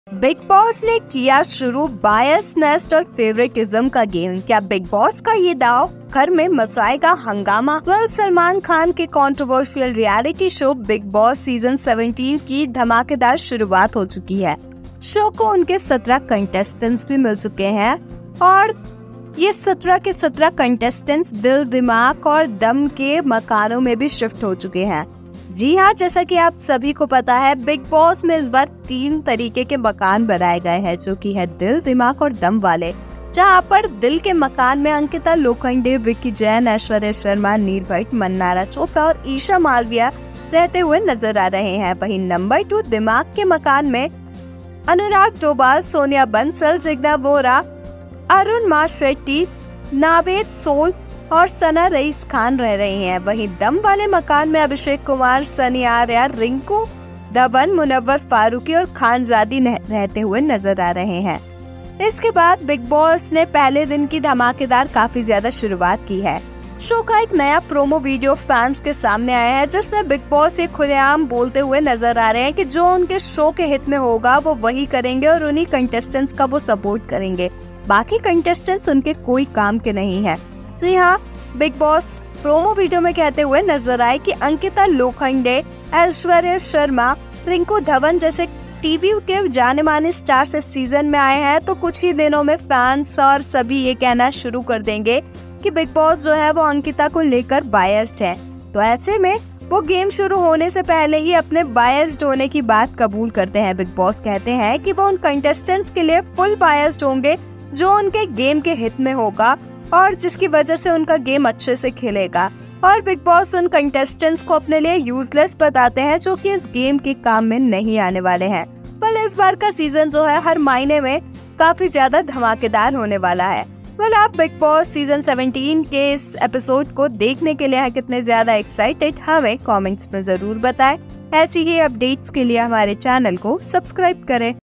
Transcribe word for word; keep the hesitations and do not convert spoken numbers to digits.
Big boss ने किया शुरू बायस नेस्ट और फेवरेटिज्म का गेम। क्या बिग बॉस का ये दाव घर में मचाएगा हंगामा? वेल, सलमान खान के controversial reality show Bigg Boss season सत्रह की धमाकेदार शुरुआत हो चुकी है। शो को उनके सत्रह कंटेस्टेंट्स भी मिल चुके हैं और ये सत्रह के सत्रह कंटेस्टेंट्स दिल, दिमाग और दम के मकानों में भी शिफ्ट हो चुके हैं। जी हाँ, जैसा कि आप सभी को पता है, बिग बॉस में इस बार तीन तरीके के मकान बनाए गए हैं, जो कि है दिल, दिमाग और दम वाले। जहाँ पर दिल के मकान में अंकिता लोखंडे, विक्की जैन, ऐश्वर्या शर्मा, नीर भट्ट, मन्नारा चोपड़ा और ईशा मालविया रहते हुए नजर आ रहे हैं। वहीं नंबर टू दिमाग के मकान में अनुराग डोभाल, सोनिया बंसल, जिग्ना बोरा, अरुण माशेट्टी, नावेद सोल और सना रईस खान रह रही हैं। वहीं दम वाले मकान में अभिषेक कुमार, सनी आर्या, रिंकू, दबन, मुनव्वर फारूकी और खानजादी रहते हुए नजर आ रहे हैं। इसके बाद बिग बॉस ने पहले दिन की धमाकेदार काफी ज्यादा शुरुआत की है। शो का एक नया प्रोमो वीडियो फैंस के सामने आया है, जिसमें बिग बॉस ये खुलेआम बोलते हुए नजर आ रहे हैं कि जो उनके शो के हित में होगा वो वही करेंगे और उन्हीं कंटेस्टेंट्स का वो सपोर्ट करेंगे। बाकी कंटेस्टेंट्स उनके कोई काम के नहीं है। जी हाँ, बिग बॉस प्रोमो वीडियो में कहते हुए नजर आए कि अंकिता लोखंडे, ऐश्वर्या शर्मा, रिंकू धवन जैसे टीवी के जाने माने स्टार्स इस सीजन में आए हैं, तो कुछ ही दिनों में फैंस और सभी ये कहना शुरू कर देंगे कि बिग बॉस जो है वो अंकिता को लेकर बायस्ड है। तो ऐसे में वो गेम शुरू होने से पहले ही अपने बायस्ड होने की बात कबूल करते हैं। बिग बॉस कहते हैं कि वो उन कंटेस्टेंट्स के लिए फुल बायस्ड होंगे जो उनके गेम के हित में होगा और जिसकी वजह से उनका गेम अच्छे से खेलेगा। और बिग बॉस उन कंटेस्टेंट्स को अपने लिए यूजलेस बताते हैं जो कि इस गेम के काम में नहीं आने वाले हैं। पर इस बार का सीजन जो है हर महीने में काफी ज्यादा धमाकेदार होने वाला है। वेल, आप बिग बॉस सीजन सत्रह के इस एपिसोड को देखने के लिए हैं कितने ज्यादा एक्साइटेड, हमें कमेंट्स में जरूर बताएं। ऐसी ही अपडेट्स के लिए हमारे चैनल को सब्सक्राइब करें।